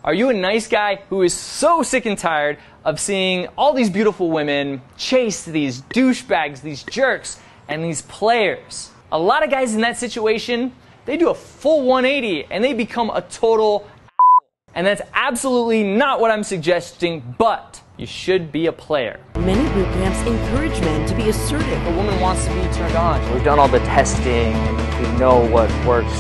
Are you a nice guy who is so sick and tired of seeing all these beautiful women chase these douchebags, these jerks, and these players? A lot of guys in that situation, they do a full 180 and they become a total asshole. And that's absolutely not what I'm suggesting, but you should be a player. Many boot camps encourage men to be assertive. A woman wants to be turned on. We've done all the testing and we know what works.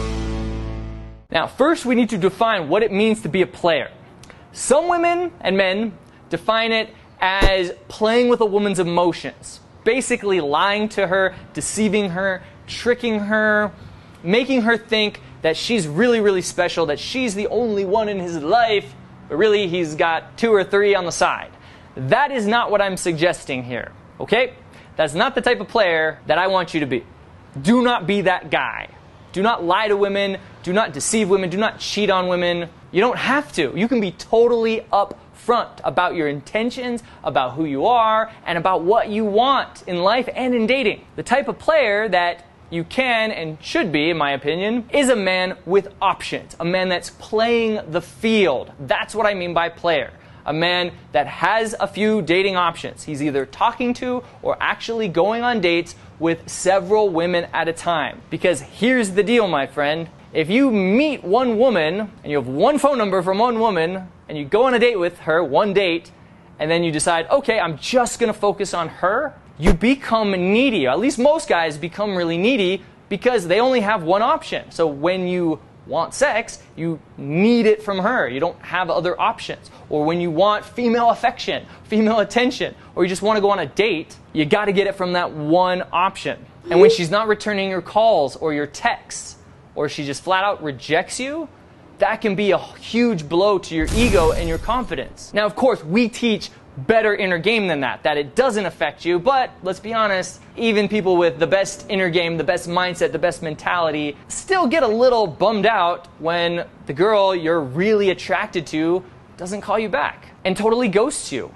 Now, first we need to define what it means to be a player. Some women and men define it as playing with a woman's emotions. Basically lying to her, deceiving her, tricking her, making her think that she's really, really special, that she's the only one in his life, but really he's got 2 or 3 on the side. That is not what I'm suggesting here, okay? That's not the type of player that I want you to be. Do not be that guy. Do not lie to women. Do not deceive women. Do not cheat on women. You don't have to. You can be totally upfront about your intentions, about who you are, and about what you want in life and in dating. The type of player that you can and should be, in my opinion, is a man with options. A man that's playing the field. That's what I mean by player. A man that has a few dating options. He's either talking to or actually going on dates with several women at a time. Because here's the deal, my friend. If you meet one woman and you have one phone number from one woman and you go on a date with her, one date, and then you decide, okay, I'm just going to focus on her, you become needy. At least most guys become really needy because they only have one option. So when you want sex, you need it from her. You don't have other options. Or when you want female affection, female attention, or you just want to go on a date, you got to get it from that one option. And when she's not returning your calls or your texts, or she just flat out rejects you, that can be a huge blow to your ego and your confidence. Now, of course, we teach better inner game than that it doesn't affect you, but let's be honest, even people with the best inner game, the best mindset, the best mentality, still get a little bummed out when the girl you're really attracted to doesn't call you back and totally ghosts you.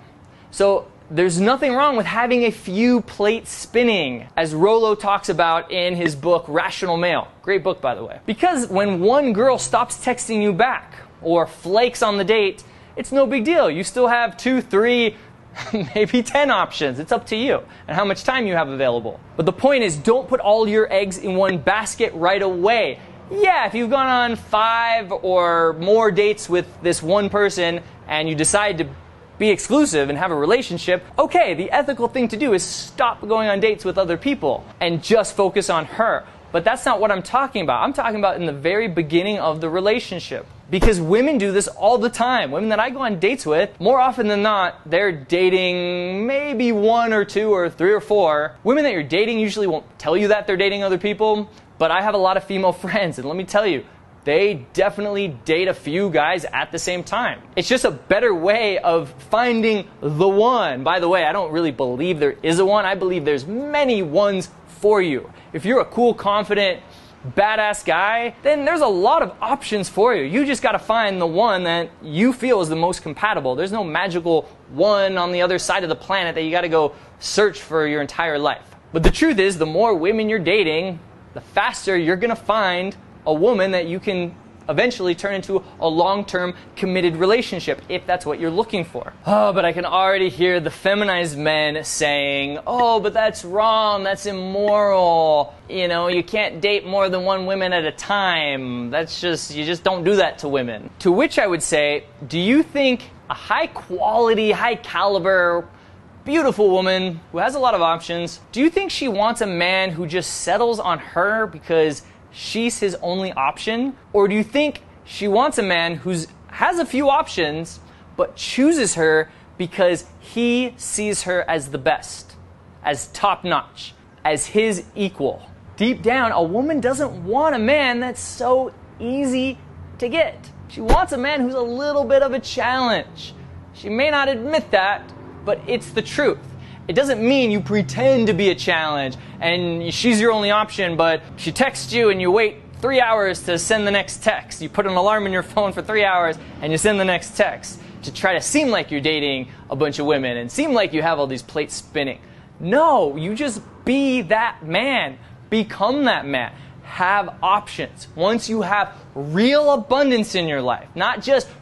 So there's nothing wrong with having a few plates spinning, as Rollo talks about in his book, Rational Male. Great book, by the way. Because when one girl stops texting you back or flakes on the date, it's no big deal. You still have 2, 3, maybe 10 options. It's up to you and how much time you have available. But the point is, don't put all your eggs in one basket right away. Yeah, if you've gone on 5 or more dates with this one person and you decide to be exclusive and have a relationship, okay, the ethical thing to do is stop going on dates with other people and just focus on her. But that's not what I'm talking about. I'm talking about in the very beginning of the relationship. Because women do this all the time. Women that I go on dates with, more often than not, they're dating maybe 1 or 2 or 3 or 4. Women that you're dating usually won't tell you that they're dating other people, but I have a lot of female friends, and let me tell you, they definitely date a few guys at the same time. It's just a better way of finding the one. By the way, I don't really believe there is a one. I believe there's many ones for you. If you're a cool, confident, badass guy, then there's a lot of options for you. You just got to find the one that you feel is the most compatible. There's no magical one on the other side of the planet that you got to go search for your entire life. But the truth is, the more women you're dating, the faster you're going to find a woman that you can eventually turn into a long-term committed relationship, if that's what you're looking for. Oh, but I can already hear the feminized men saying, oh, but that's wrong, that's immoral. You know, you can't date more than one woman at a time. That's just, you just don't do that to women. To which I would say, do you think a high quality, high caliber, beautiful woman who has a lot of options, do you think she wants a man who just settles on her because she's his only option? Or do you think she wants a man who has a few options but chooses her because he sees her as the best, as top-notch, as his equal? Deep down, a woman doesn't want a man that's so easy to get. She wants a man who's a little bit of a challenge. She may not admit that, but it's the truth. It doesn't mean you pretend to be a challenge and she's your only option, but she texts you and you wait 3 hours to send the next text. You put an alarm in your phone for 3 hours and you send the next text to try to seem like you're dating a bunch of women and seem like you have all these plates spinning. No, you just be that man. Become that man. Have options. Once you have real abundance in your life, not just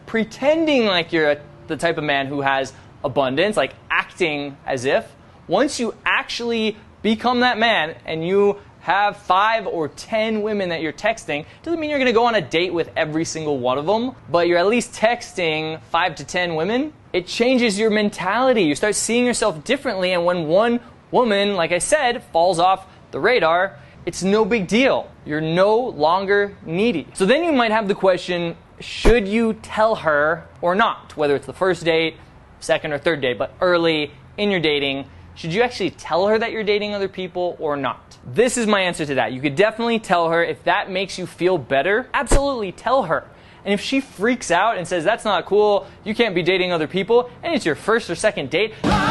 pretending like you're the type of man who has abundance, like acting as if. Once you actually become that man and you have 5 or 10 women that you're texting, doesn't mean you're going to go on a date with every single one of them, but you're at least texting 5 to 10 women. It changes your mentality. You start seeing yourself differently, and when one woman, like I said, falls off the radar, it's no big deal. You're no longer needy. So then you might have the question, should you tell her or not? Whether it's the first date, second or third date, but early in your dating, should you actually tell her that you're dating other people or not? This is my answer to that. You could definitely tell her. If that makes you feel better, absolutely tell her. And if she freaks out and says, that's not cool, you can't be dating other people, and it's your first or second date,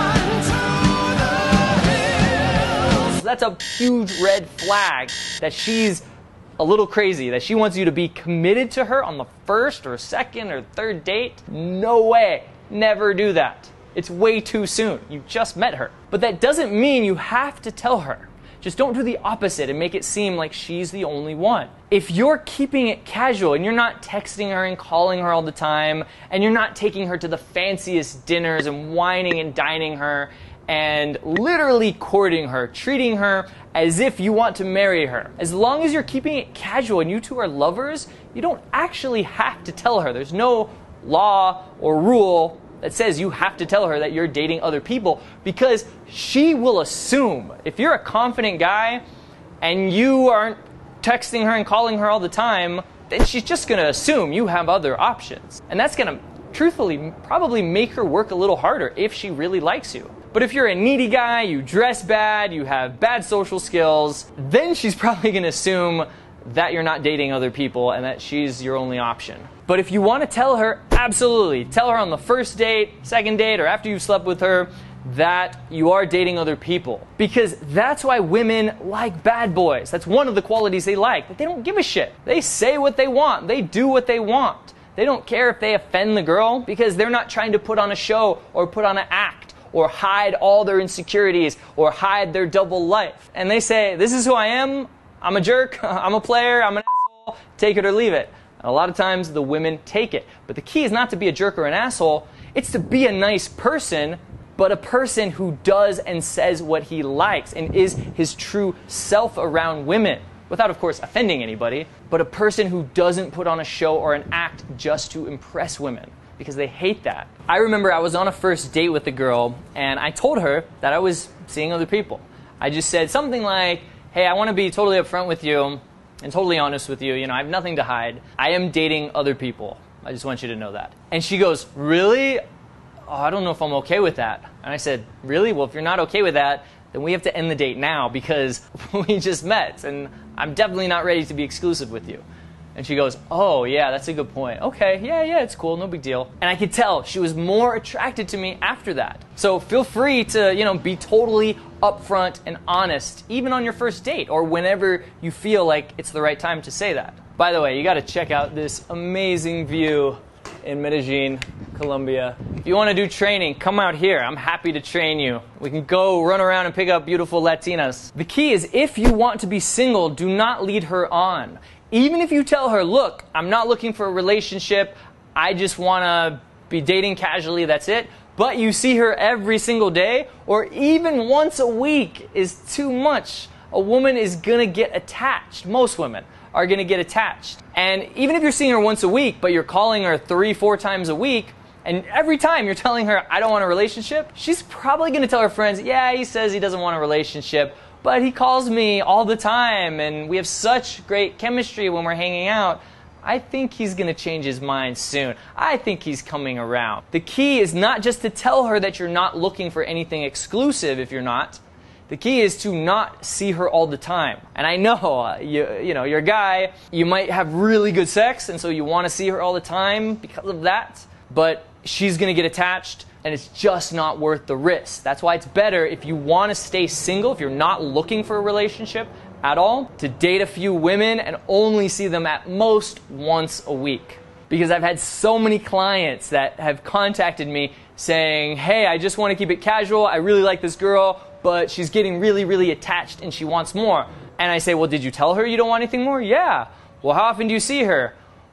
that's a huge red flag that she's a little crazy, that she wants you to be committed to her on the first or second or third date. No way. Never do that. It's way too soon. You just met her. But that doesn't mean you have to tell her. Just don't do the opposite and make it seem like she's the only one. If you're keeping it casual and you're not texting her and calling her all the time, and you're not taking her to the fanciest dinners and whining and dining her and literally courting her, treating her as if you want to marry her, as long as you're keeping it casual and you two are lovers, you don't actually have to tell her. There's no law or rule that says you have to tell her that you're dating other people, because she will assume. If you're a confident guy and you aren't texting her and calling her all the time, then she's just going to assume you have other options. And that's going to, truthfully, probably make her work a little harder if she really likes you. But if you're a needy guy, you dress bad, you have bad social skills, then she's probably going to assume that you're not dating other people and that she's your only option. But if you want to tell her, absolutely. Tell her on the first date, second date, or after you've slept with her that you are dating other people. Because that's why women like bad boys. That's one of the qualities they like. But they don't give a shit. They say what they want. They do what they want. They don't care if they offend the girl, because they're not trying to put on a show or put on an act or hide all their insecurities or hide their double life. And they say, this is who I am. I'm a jerk. I'm a player. I'm an asshole. Take it or leave it. And a lot of times the women take it. But the key is not to be a jerk or an asshole. It's to be a nice person, but a person who does and says what he likes and is his true self around women, without, of course, offending anybody, but a person who doesn't put on a show or an act just to impress women, because they hate that. I remember I was on a first date with a girl, and I told her that I was seeing other people. I just said something like, hey, I want to be totally upfront with you and totally honest with you. You know, I have nothing to hide. I am dating other people. I just want you to know that. And she goes, really? Oh, I don't know if I'm okay with that. And I said, really? Well, if you're not okay with that, then we have to end the date now, because we just met and I'm definitely not ready to be exclusive with you. And she goes, oh, yeah, that's a good point. Okay, yeah, it's cool, no big deal. And I could tell she was more attracted to me after that. So feel free to, be totally upfront and honest, even on your first date or whenever you feel like it's the right time to say that. By the way, you got to check out this amazing view in Medellin, Colombia. If you want to do training, come out here. I'm happy to train you. We can go run around and pick up beautiful Latinas. The key is, if you want to be single, do not lead her on. Even if you tell her, look, I'm not looking for a relationship, I just want to be dating casually, that's it, but you see her every single day, or even once a week is too much. A woman is going to get attached. Most women are going to get attached. And even if you're seeing her once a week, but you're calling her 3-4 times a week, and every time you're telling her, I don't want a relationship, she's probably going to tell her friends, yeah, he says he doesn't want a relationship, but he calls me all the time, and we have such great chemistry when we're hanging out. I think he's going to change his mind soon. I think he's coming around. The key is not just to tell her that you're not looking for anything exclusive if you're not. The key is to not see her all the time. And I know, you're a guy, you might have really good sex, and so you want to see her all the time because of that, but she's going to get attached, and it's just not worth the risk. That's why it's better, if you want to stay single, if you're not looking for a relationship at all, to date a few women and only see them at most once a week. Because I've had so many clients that have contacted me saying, hey, I just want to keep it casual, I really like this girl, but she's getting really, really attached and she wants more. And I say, well, did you tell her you don't want anything more? Yeah. Well, how often do you see her?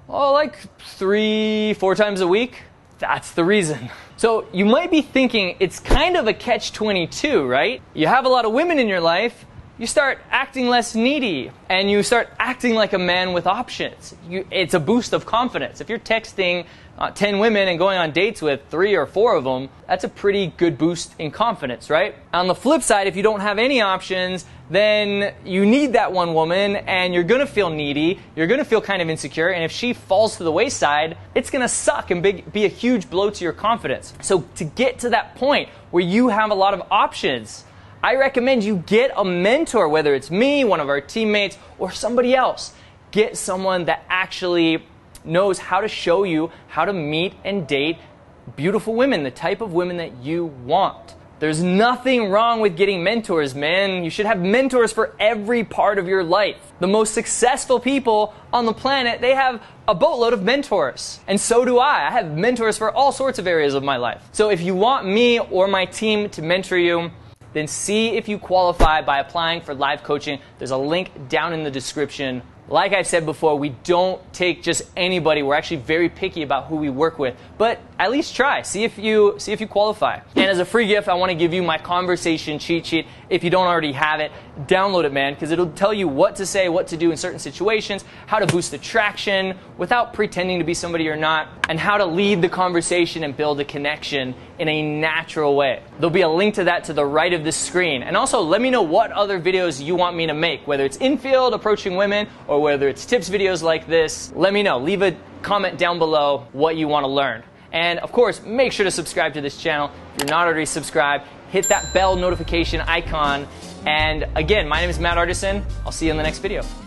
Oh, like 3-4 times a week. That's the reason. So you might be thinking it's kind of a catch-22, right? You have a lot of women in your life, you start acting less needy, and you start acting like a man with options. It's a boost of confidence. If you're texting 10 women and going on dates with 3 or 4 of them, that's a pretty good boost in confidence, right? On the flip side, if you don't have any options, then you need that one woman and you're gonna feel needy, you're gonna feel kind of insecure, and if she falls to the wayside, it's gonna suck and be a huge blow to your confidence. So to get to that point where you have a lot of options, I recommend you get a mentor, whether it's me, one of our teammates, or somebody else. Get someone that actually knows how to show you how to meet and date beautiful women, the type of women that you want. There's nothing wrong with getting mentors, man. You should have mentors for every part of your life. The most successful people on the planet, they have a boatload of mentors. And so do I. I have mentors for all sorts of areas of my life. So if you want me or my team to mentor you, then see if you qualify by applying for live coaching. There's a link down in the description. Like I've said before, we don't take just anybody. We're actually very picky about who we work with. But at least try. See if you qualify. And as a free gift, I want to give you my conversation cheat sheet. If you don't already have it, download it, man, because it'll tell you what to say, what to do in certain situations, how to boost attraction without pretending to be somebody you're not, and how to lead the conversation and build a connection in a natural way. There'll be a link to that to the right of the screen. And also, let me know what other videos you want me to make, whether it's in-field, approaching women, or whether it's tips videos like this. Let me know. Leave a comment down below what you want to learn. And of course, make sure to subscribe to this channel. If you're not already subscribed, hit that bell notification icon. And again, my name is Matt Artisan. I'll see you in the next video.